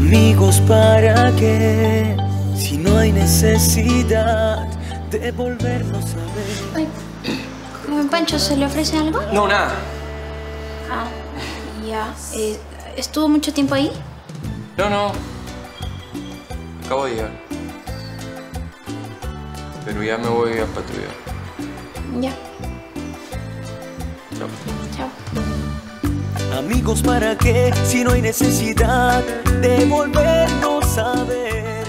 Amigos, ¿para qué? Si no hay necesidad de volvernos a ver. Ay, joven Pancho, ¿se le ofrece algo? No, nada. Ah, ya. ¿Estuvo mucho tiempo ahí? No. Acabo de llegar. Pero ya me voy a patrullar. Ya. Chao. Chao. Amigos, ¿para qué? Si no hay necesidad de volvernos a ver.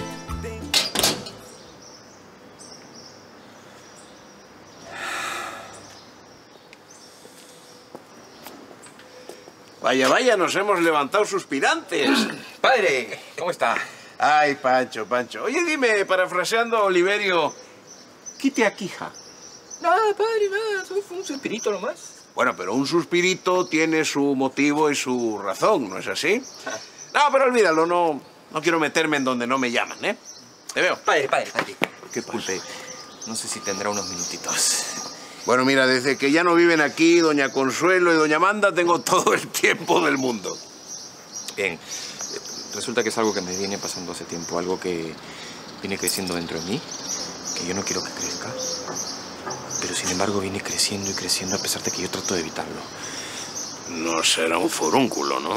Vaya, vaya, nos hemos levantado suspirantes. Padre, ¿cómo está? Ay, Pancho. Oye, dime, parafraseando a Oliverio, ¿qué te aquija? Nada, padre, nada. Solo fue un suspirito nomás. Bueno, pero un suspirito tiene su motivo y su razón, ¿no es así? No, pero olvídalo, no quiero meterme en donde no me llaman, ¿eh? Te veo. Padre. ¿Qué pasa? Disculpe, no sé si tendrá unos minutitos. Bueno, mira, desde que ya no viven aquí doña Consuelo y doña Amanda, tengo todo el tiempo del mundo. Bien, resulta que es algo que me viene pasando hace tiempo, algo que viene creciendo dentro de mí, que yo no quiero que crezca. Pero sin embargo viene creciendo y creciendo a pesar de que yo trato de evitarlo. No será un forúnculo, ¿no?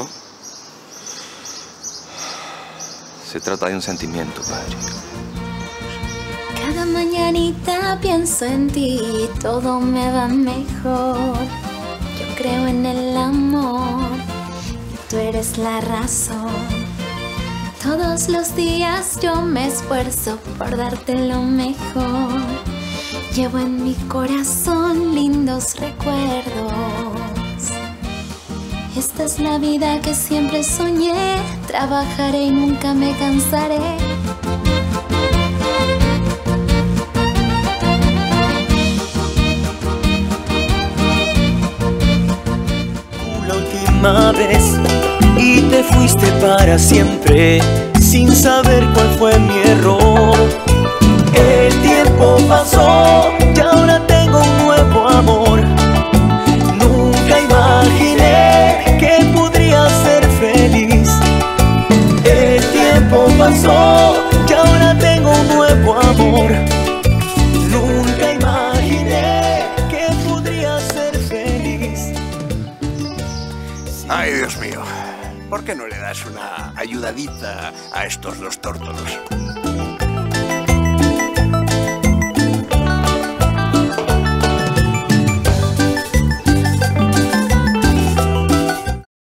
Se trata de un sentimiento, padre. Cada mañanita pienso en ti y todo me va mejor. Yo creo en el amor y tú eres la razón. Todos los días yo me esfuerzo por darte lo mejor. Llevo en mi corazón lindos recuerdos. Esta es la vida que siempre soñé. Trabajaré y nunca me cansaré. La última vez y te fuiste para siempre sin saber cuál fue mi error. El tiempo pasó y ahora tengo un nuevo amor. Nunca imaginé que podría ser feliz. El tiempo pasó y ahora tengo un nuevo amor. Nunca imaginé que podría ser feliz. Ay, Dios mío. ¿Por qué no le das una ayudadita a estos dos tórtolos?